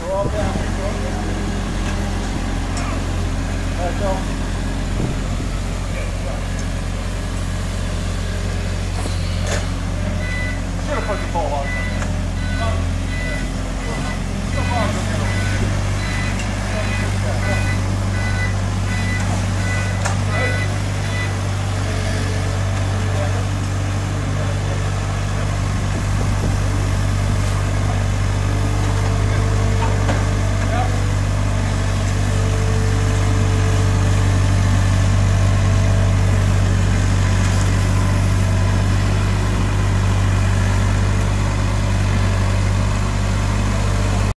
all down. Go all down. Let go. Should have put the ball on.